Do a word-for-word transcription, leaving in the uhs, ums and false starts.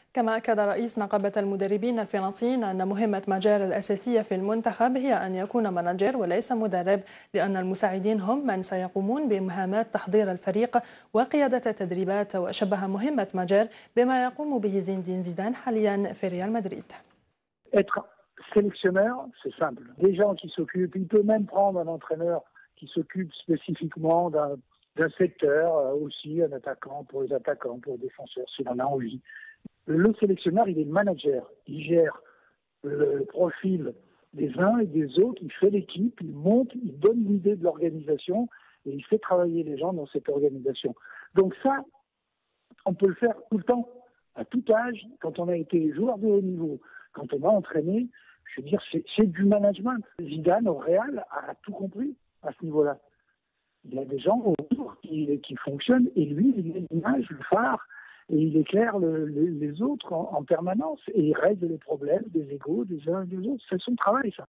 كما أكد رئيس نقابة المدربين الفرنسيين أن مهمة ماجير الأساسية في المنتخب هي أن يكون مانجر وليس مدرب، لأن المساعدين هم من سيقومون بمهامات تحضير الفريق وقيادة التدريبات، وشبه مهمة ماجير بما يقوم به زين الدين زيدان حاليا في ريال مدريد. Être sélectionneur, c'est simple. Des gens qui s'occupent, il peut même prendre un entraîneur qui s'occupe spécifiquement d'un d'un secteur, euh, aussi un attaquant pour les attaquants, pour les défenseurs, s'il en a envie. Le sélectionneur, il est manager. Il gère le profil des uns et des autres, il fait l'équipe, il monte, il donne l'idée de l'organisation et il fait travailler les gens dans cette organisation. Donc ça, on peut le faire tout le temps, à tout âge, quand on a été joueur de haut niveau, quand on a entraîné. Je veux dire, c'est du management. Zidane au Real a tout compris à ce niveau-là. Il y a des gens autour qui, qui fonctionnent et lui, il est l'image, le phare, et il éclaire le, les, les autres en, en permanence et il règle les problèmes des égos des uns et des autres. C'est son travail, ça.